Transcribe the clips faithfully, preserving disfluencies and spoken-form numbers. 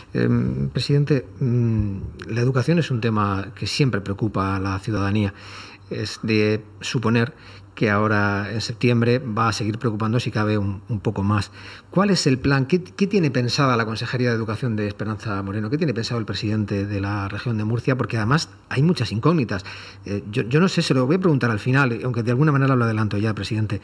Eh, presidente, mmm, la educación es un tema que siempre preocupa a la ciudadanía. Es de suponer que ahora en septiembre va a seguir preocupando, si cabe, un, un poco más. ¿Cuál es el plan? ¿Qué, qué tiene pensada la Consejería de Educación de Esperanza Moreno? ¿Qué tiene pensado el presidente de la región de Murcia? Porque además hay muchas incógnitas. Eh, yo, yo no sé, se lo voy a preguntar al final, aunque de alguna manera lo adelanto ya, presidente.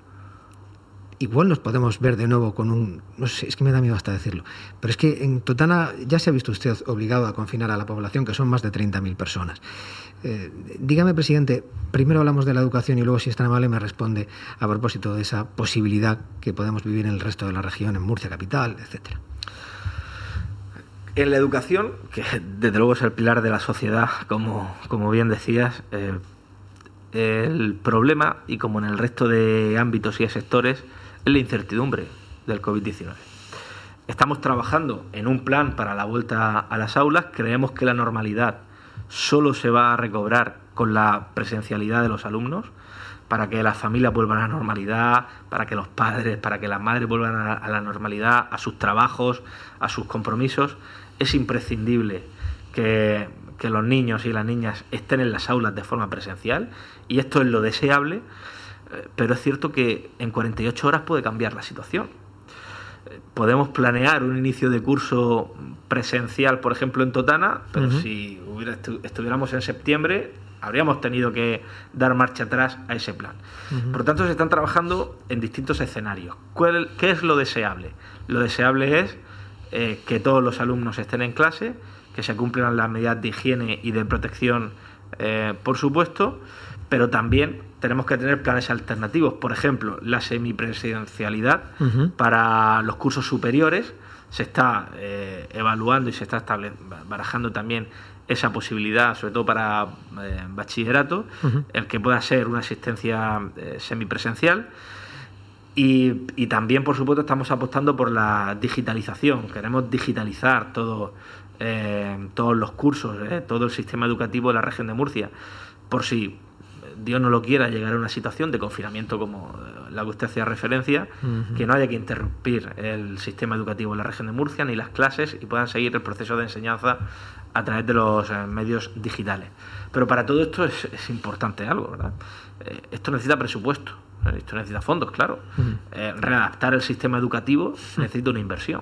Igual nos podemos ver de nuevo con un... No sé, es que me da miedo hasta decirlo. Pero es que en Totana ya se ha visto usted obligado a confinar a la población, que son más de treinta mil personas. Eh, dígame, presidente, primero hablamos de la educación y luego, si es tan amable, me responde a propósito de esa posibilidad que podemos vivir en el resto de la región, en Murcia capital, etcétera. En la educación, que desde luego es el pilar de la sociedad, como, como bien decías, eh, el problema, y como en el resto de ámbitos y de sectores, es la incertidumbre del COVID diecinueve. Estamos trabajando en un plan para la vuelta a las aulas. Creemos que la normalidad solo se va a recobrar con la presencialidad de los alumnos, para que las familias vuelvan a la normalidad, para que los padres, para que las madres vuelvan a, a la normalidad, a sus trabajos, a sus compromisos. Es imprescindible que, que los niños y las niñas estén en las aulas de forma presencial, y esto es lo deseable, eh, pero es cierto que en cuarenta y ocho horas puede cambiar la situación. Eh, podemos planear un inicio de curso presencial, por ejemplo, en Totana, pero uh-huh. si hubiera estu- estuviéramos en septiembre, habríamos tenido que dar marcha atrás a ese plan. Uh-huh. Por lo tanto, se están trabajando en distintos escenarios. ¿Cuál, ¿Qué es lo deseable? Lo deseable es eh, que todos los alumnos estén en clase, que se cumplan las medidas de higiene y de protección, eh, por supuesto, pero también tenemos que tener planes alternativos. Por ejemplo, la semipresencialidad uh-huh. para los cursos superiores. Se está eh, evaluando y se está estable- barajando también esa posibilidad, sobre todo para eh, bachillerato, uh-huh. el que pueda ser una asistencia eh, semipresencial. Y, y también, por supuesto, estamos apostando por la digitalización. Queremos digitalizar todo, eh, todos los cursos, eh, todo el sistema educativo de la región de Murcia, por si Dios no lo quiera, llegar a una situación de confinamiento como la que usted hacía referencia, uh-huh. que no haya que interrumpir el sistema educativo en la región de Murcia ni las clases, y puedan seguir el proceso de enseñanza a través de los eh, medios digitales. Pero para todo esto es, es importante algo, ¿verdad? Eh, esto necesita presupuesto, eh, esto necesita fondos, claro. Uh-huh. Eh, readaptar el sistema educativo necesita una inversión.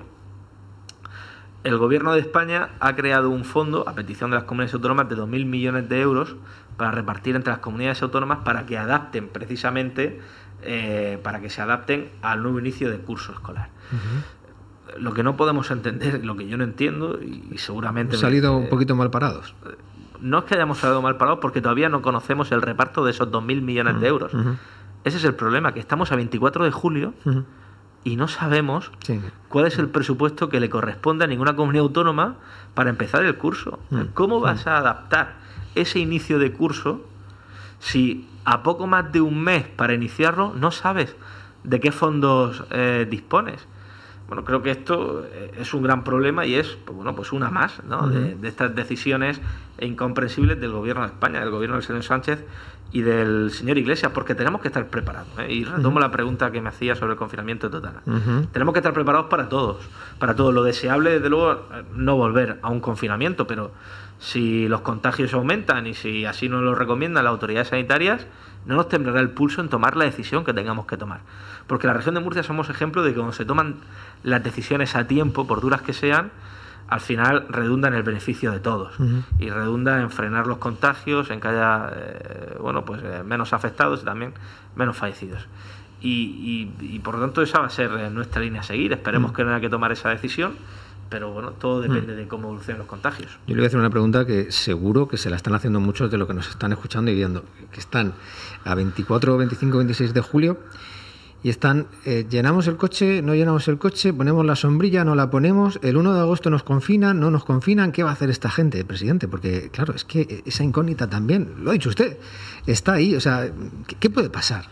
El Gobierno de España ha creado un fondo, a petición de las comunidades autónomas, de dos mil millones de euros para repartir entre las comunidades autónomas, para que adapten precisamente, eh, para que se adapten al nuevo inicio de curso escolar. Uh-huh. Lo que no podemos entender, lo que yo no entiendo, y, y seguramente... Hemos salido eh, un poquito mal parados. No es que hayamos salido mal parados, porque todavía no conocemos el reparto de esos dos mil millones uh-huh. de euros. Uh-huh. Ese es el problema, que estamos a veinticuatro de julio... Uh-huh. y no sabemos sí. cuál es el presupuesto que le corresponde a ninguna comunidad autónoma para empezar el curso. ¿Cómo vas a adaptar ese inicio de curso si a poco más de un mes para iniciarlo no sabes de qué fondos eh, dispones? Bueno, creo que esto es un gran problema y es, pues, bueno, pues una más, ¿no? Uh-huh. de, de estas decisiones incomprensibles del Gobierno de España, del Gobierno del señor Sánchez y del señor Iglesias, porque tenemos que estar preparados, ¿eh? Y retomo uh-huh. la pregunta que me hacía sobre el confinamiento de Totana. Uh-huh. Tenemos que estar preparados para todos, para todo. Lo deseable, desde luego, no volver a un confinamiento, pero si los contagios aumentan y si así nos lo recomiendan las autoridades sanitarias, no nos temblará el pulso en tomar la decisión que tengamos que tomar. Porque la región de Murcia somos ejemplo de que cuando se toman las decisiones a tiempo, por duras que sean, al final redunda en el beneficio de todos. Uh-huh. Y redunda en frenar los contagios, en que haya eh, bueno, pues, eh, menos afectados y también menos fallecidos. Y, y, y por lo tanto esa va a ser nuestra línea a seguir. Esperemos uh-huh. que no haya que tomar esa decisión, pero bueno, todo depende uh-huh. de cómo evolucionen los contagios. Yo le voy a hacer una pregunta que seguro que se la están haciendo muchos de los que nos están escuchando y viendo, que están a veinticuatro, veinticinco, veintiséis de julio y están, eh, llenamos el coche, no llenamos el coche, ponemos la sombrilla, no la ponemos, el uno de agosto nos confinan, no nos confinan. ¿Qué va a hacer esta gente, presidente? Porque, claro, es que esa incógnita también, lo ha dicho usted, está ahí. O sea, ¿qué, qué puede pasar?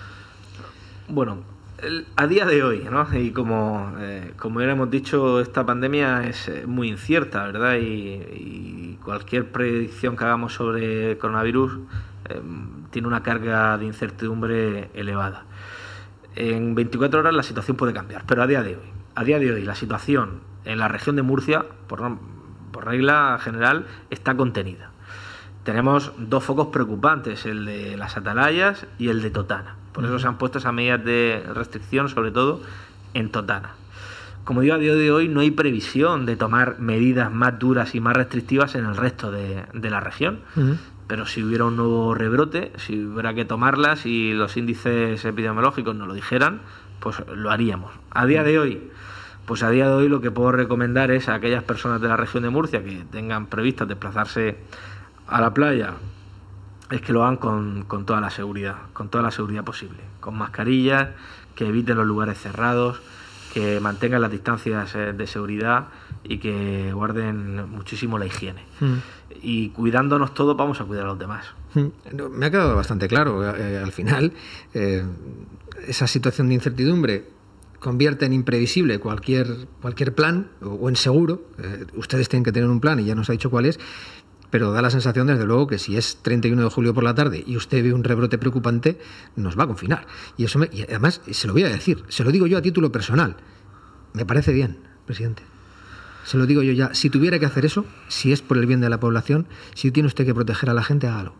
Bueno, el, a día de hoy, ¿no? Y como, eh, como ya hemos dicho, esta pandemia es muy incierta, ¿verdad? Y, y cualquier predicción que hagamos sobre el coronavirus eh, tiene una carga de incertidumbre elevada. En veinticuatro horas la situación puede cambiar, pero a día de hoy, a día de hoy la situación en la región de Murcia, por, por regla general, está contenida. Tenemos dos focos preocupantes, el de las atalayas y el de Totana. Por eso se han puesto esas medidas de restricción, sobre todo en Totana. Como digo, a día de hoy no hay previsión de tomar medidas más duras y más restrictivas en el resto de, de la región. Uh-huh. Pero si hubiera un nuevo rebrote, si hubiera que tomarlas y los índices epidemiológicos nos lo dijeran, pues lo haríamos. A día de hoy, pues a día de hoy lo que puedo recomendar es a aquellas personas de la región de Murcia que tengan previsto desplazarse a la playa, es que lo hagan con, con toda la seguridad, con toda la seguridad posible, con mascarillas, que eviten los lugares cerrados, que mantengan las distancias de seguridad y que guarden muchísimo la higiene. Mm. Y cuidándonos todos vamos a cuidar a los demás. Mm. Me ha quedado bastante claro. Eh, al final, eh, esa situación de incertidumbre convierte en imprevisible cualquier, cualquier plan o, o en seguro. Eh, ustedes tienen que tener un plan y ya nos ha dicho cuál es. Pero da la sensación, desde luego, que si es treinta y uno de julio por la tarde y usted ve un rebrote preocupante, nos va a confinar. Y eso me, y además, se lo voy a decir, se lo digo yo a título personal. Me parece bien, presidente. Se lo digo yo ya. Si tuviera que hacer eso, si es por el bien de la población, si tiene usted que proteger a la gente, hágalo.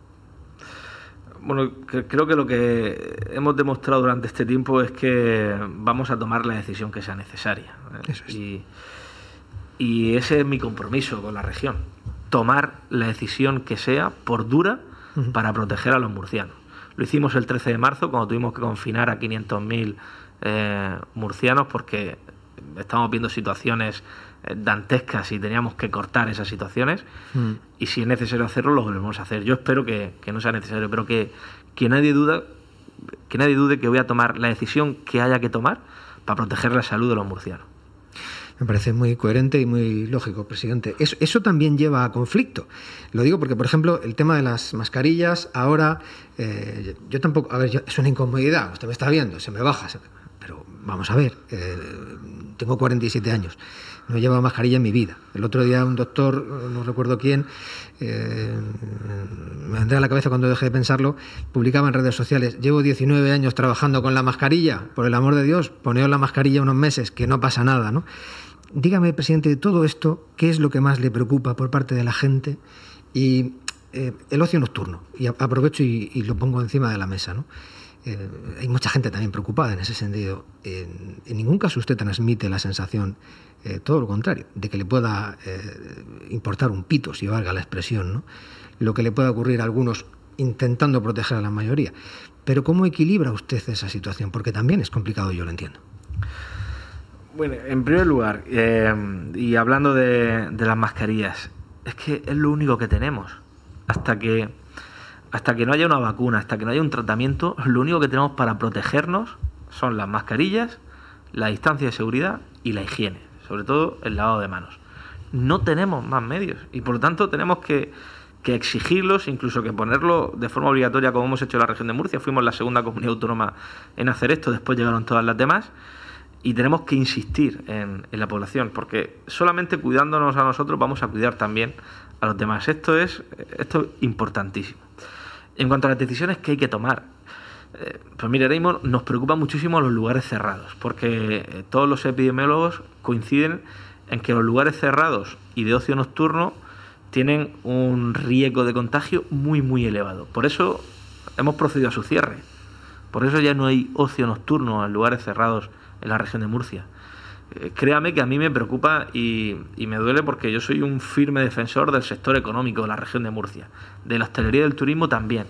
Bueno, que, creo que lo que hemos demostrado durante este tiempo es que vamos a tomar la decisión que sea necesaria. ¿eh? Eso es. Y, y ese es mi compromiso con la región. Tomar la decisión que sea, por dura, uh-huh. para proteger a los murcianos. Lo hicimos el trece de marzo, cuando tuvimos que confinar a quinientos mil eh, murcianos, porque estamos viendo situaciones eh, dantescas y teníamos que cortar esas situaciones. Uh-huh. Y si es necesario hacerlo, lo volvemos a hacer. Yo espero que, que no sea necesario, pero que, que nadie duda, que nadie dude que voy a tomar la decisión que haya que tomar para proteger la salud de los murcianos. Me parece muy coherente y muy lógico, presidente. Eso, eso también lleva a conflicto. Lo digo porque, por ejemplo, el tema de las mascarillas, ahora, eh, yo tampoco, a ver, yo, es una incomodidad, usted me está viendo, se me baja, se me, pero vamos a ver, eh, tengo cuarenta y siete años, no he llevado mascarilla en mi vida. El otro día un doctor, no recuerdo quién, eh, me vendrá a la cabeza cuando dejé de pensarlo, publicaba en redes sociales: llevo diecinueve años trabajando con la mascarilla, por el amor de Dios, poneos la mascarilla unos meses, que no pasa nada, ¿no? Dígame, presidente, de todo esto, ¿qué es lo que más le preocupa por parte de la gente? Y eh, el ocio nocturno, y aprovecho y, y lo pongo encima de la mesa, ¿no? Eh, hay mucha gente también preocupada en ese sentido. En, en ningún caso usted transmite la sensación, eh, todo lo contrario, de que le pueda eh, importar un pito, si valga la expresión, ¿no? Lo que le pueda ocurrir a algunos intentando proteger a la mayoría. Pero ¿cómo equilibra usted esa situación? Porque también es complicado, yo lo entiendo. Bueno, en primer lugar, eh, y hablando de, de las mascarillas, es que es lo único que tenemos. Hasta que, hasta que no haya una vacuna, hasta que no haya un tratamiento, lo único que tenemos para protegernos son las mascarillas, la distancia de seguridad y la higiene, sobre todo el lavado de manos. No tenemos más medios y por lo tanto tenemos que, que exigirlos, incluso que ponerlo de forma obligatoria, como hemos hecho en la región de Murcia. Fuimos la segunda comunidad autónoma en hacer esto, después llegaron todas las demás. Y tenemos que insistir en, en la población, porque solamente cuidándonos a nosotros vamos a cuidar también a los demás. Esto es, esto es importantísimo. En cuanto a las decisiones que hay que tomar, eh, pues mire, ahora mismo nos preocupan muchísimo los lugares cerrados, porque eh, todos los epidemiólogos coinciden en que los lugares cerrados y de ocio nocturno tienen un riesgo de contagio muy, muy elevado. Por eso hemos procedido a su cierre. Por eso ya no hay ocio nocturno en lugares cerrados en la región de Murcia. Eh, créame que a mí me preocupa y, y me duele, porque yo soy un firme defensor del sector económico de la región de Murcia, de la hostelería y del turismo también.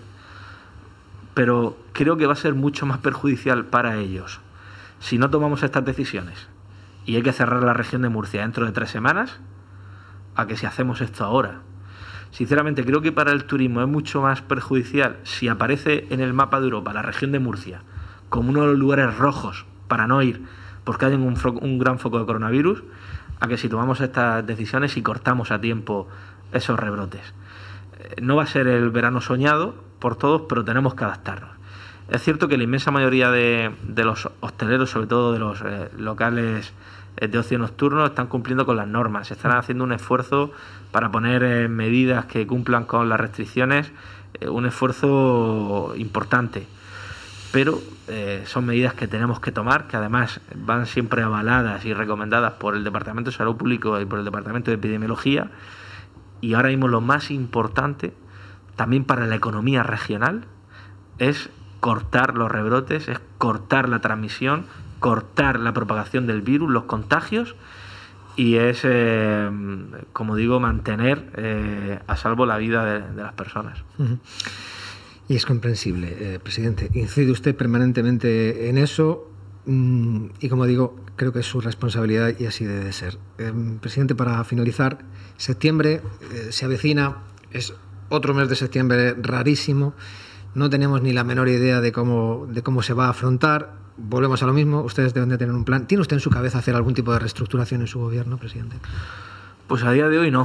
Pero creo que va a ser mucho más perjudicial para ellos si no tomamos estas decisiones y hay que cerrar la región de Murcia dentro de tres semanas, a que si hacemos esto ahora. Sinceramente, creo que para el turismo es mucho más perjudicial si aparece en el mapa de Europa la región de Murcia como uno de los lugares rojos para no ir, porque hay un, un gran foco de coronavirus, a que si tomamos estas decisiones y cortamos a tiempo esos rebrotes. Eh, no va a ser el verano soñado por todos, pero tenemos que adaptarnos. Es cierto que la inmensa mayoría de, de los hosteleros, sobre todo de los eh, locales eh, de ocio nocturno, están cumpliendo con las normas, están haciendo un esfuerzo para poner eh, medidas que cumplan con las restricciones, eh, un esfuerzo importante. pero eh, son medidas que tenemos que tomar, que además van siempre avaladas y recomendadas por el Departamento de Salud Pública y por el Departamento de Epidemiología. Y ahora mismo lo más importante, también para la economía regional, es cortar los rebrotes, es cortar la transmisión, cortar la propagación del virus, los contagios, y es, eh, como digo, mantener eh, a salvo la vida de, de las personas. Uh-huh. Y es comprensible, eh, presidente. Incide usted permanentemente en eso mmm, y, como digo, creo que es su responsabilidad y así debe ser. Eh, presidente, para finalizar, septiembre eh, se avecina, es otro mes de septiembre rarísimo, no tenemos ni la menor idea de cómo, de cómo se va a afrontar. Volvemos a lo mismo, ustedes deben de tener un plan. ¿Tiene usted en su cabeza hacer algún tipo de reestructuración en su gobierno, presidente? Pues a día de hoy no.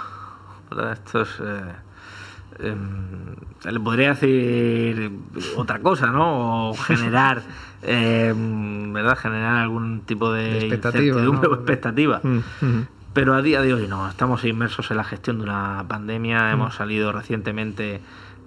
Esto es... Eh... Eh, le podría decir otra cosa, ¿no? O generar, eh, ¿verdad? Generar algún tipo de, de expectativa, incertidumbre, ¿no? o expectativa. Mm, mm. Pero a día de hoy no. Estamos inmersos en la gestión de una pandemia. Mm. Hemos salido recientemente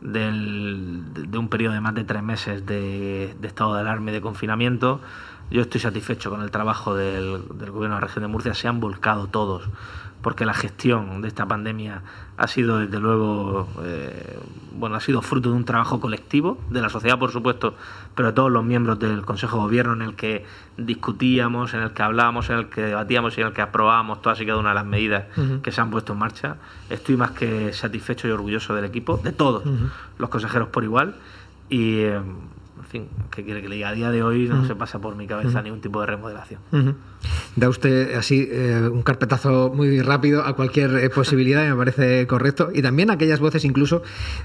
del, de un periodo de más de tres meses de, de estado de alarma y de confinamiento. Yo estoy satisfecho con el trabajo del, del Gobierno de la Región de Murcia. Se han volcado todos, porque la gestión de esta pandemia ha sido, desde luego, eh, bueno, ha sido fruto de un trabajo colectivo, de la sociedad, por supuesto, pero de todos los miembros del Consejo de Gobierno, en el que discutíamos, en el que hablábamos, en el que debatíamos y en el que aprobábamos todas y cada una de las medidas uh-huh. que se han puesto en marcha. Estoy más que satisfecho y orgulloso del equipo, de todos uh-huh. los consejeros por igual, y... Eh, en fin, ¿qué quiere que le diga? A día de hoy no uh-huh. se pasa por mi cabeza uh-huh. ningún tipo de remodelación. Uh-huh. Da usted así eh, un carpetazo muy rápido a cualquier eh, posibilidad y me parece correcto. Y también aquellas voces incluso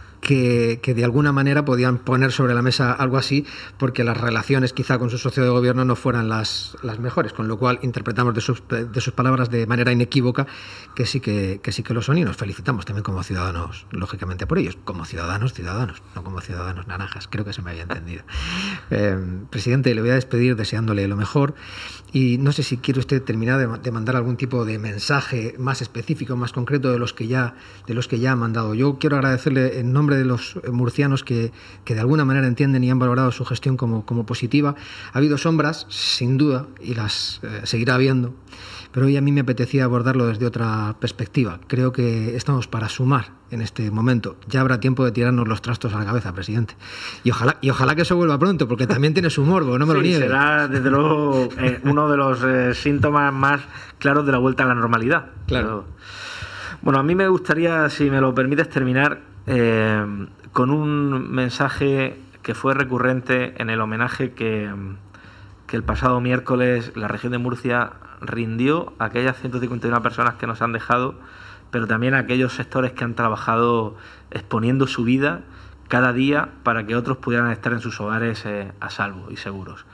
que, que de alguna manera podían poner sobre la mesa algo así porque las relaciones quizá con su socio de gobierno no fueran las, las mejores, con lo cual interpretamos de sus, de sus palabras de manera inequívoca que sí que, que sí que lo son, y nos felicitamos también como ciudadanos, lógicamente, por ellos, como ciudadanos, ciudadanos, no como ciudadanos naranjas, creo que se me había entendido. Eh, presidente, le voy a despedir deseándole lo mejor y no sé si quiere usted terminar de, de mandar algún tipo de mensaje más específico, más concreto de los que ya, de los que ya ha mandado. Yo quiero agradecerle en nombre de los murcianos que, que de alguna manera entienden y han valorado su gestión como, como positiva. Ha habido sombras, sin duda, y las eh, seguirá habiendo, pero hoy a mí me apetecía abordarlo desde otra perspectiva. Creo que estamos para sumar en este momento. Ya habrá tiempo de tirarnos los trastos a la cabeza, presidente. Y ojalá, y ojalá que eso vuelva pronto, porque también tiene su morbo, no me sí, lo niegue. Será, desde luego, eh, uno de los eh, síntomas más claros de la vuelta a la normalidad. Claro. Pero, bueno, a mí me gustaría, si me lo permites, terminar eh, con un mensaje que fue recurrente en el homenaje que, que el pasado miércoles la región de Murcia rindió a aquellas ciento cincuenta y una personas que nos han dejado, pero también a aquellos sectores que han trabajado exponiendo su vida cada día para que otros pudieran estar en sus hogares eh, a salvo y seguros.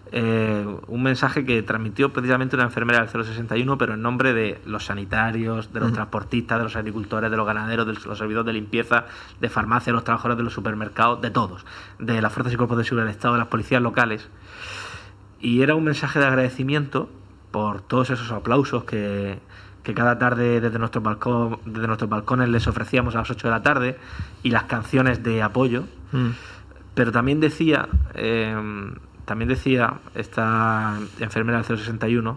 Eh, un mensaje que transmitió precisamente una enfermera del cero sesenta y uno, pero en nombre de los sanitarios, de los uh-huh. transportistas, de los agricultores, de los ganaderos, de los servidores de limpieza, de farmacia, de los trabajadores de los supermercados, de todos, de las fuerzas y cuerpos de seguridad del Estado, de las policías locales. Y era un mensaje de agradecimiento por todos esos aplausos que, que cada tarde desde nuestros, balcón, desde nuestros balcones les ofrecíamos a las ocho de la tarde, y las canciones de apoyo. Mm. Pero también decía, eh, también decía esta enfermera del cero sesenta y uno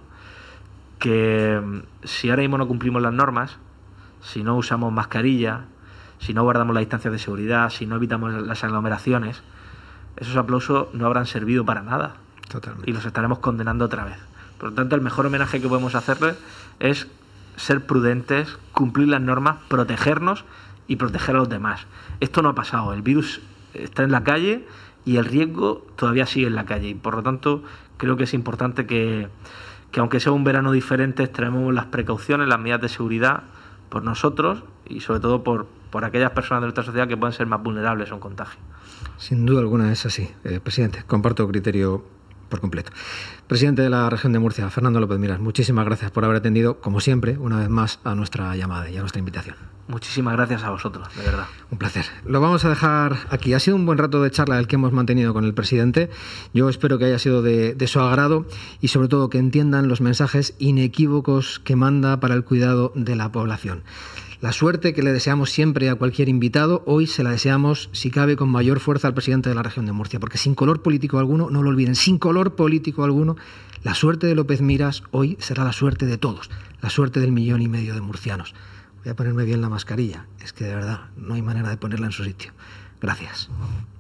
que si ahora mismo no cumplimos las normas, si no usamos mascarilla, si no guardamos las distancias de seguridad, si no evitamos las aglomeraciones, esos aplausos no habrán servido para nada. Totalmente. Y los estaremos condenando otra vez. Por lo tanto, el mejor homenaje que podemos hacerle es ser prudentes, cumplir las normas, protegernos y proteger a los demás. Esto no ha pasado, el virus está en la calle y el riesgo todavía sigue en la calle, y por lo tanto creo que es importante que, que aunque sea un verano diferente, extrememos las precauciones, las medidas de seguridad por nosotros y sobre todo por, por aquellas personas de nuestra sociedad que pueden ser más vulnerables a un contagio. Sin duda alguna es así, eh, presidente, comparto criterio por completo. Presidente de la región de Murcia, Fernando López Miras, muchísimas gracias por haber atendido, como siempre, una vez más a nuestra llamada y a nuestra invitación. Muchísimas gracias a vosotros, de verdad. Un placer. Lo vamos a dejar aquí. Ha sido un buen rato de charla el que hemos mantenido con el presidente. Yo espero que haya sido de, de su agrado y sobre todo que entiendan los mensajes inequívocos que manda para el cuidado de la población. La suerte que le deseamos siempre a cualquier invitado, hoy se la deseamos, si cabe, con mayor fuerza al presidente de la región de Murcia, porque sin color político alguno, no lo olviden, sin color político alguno, la suerte de López Miras hoy será la suerte de todos, la suerte del millón y medio de murcianos. Voy a ponerme bien la mascarilla, es que de verdad no hay manera de ponerla en su sitio. Gracias.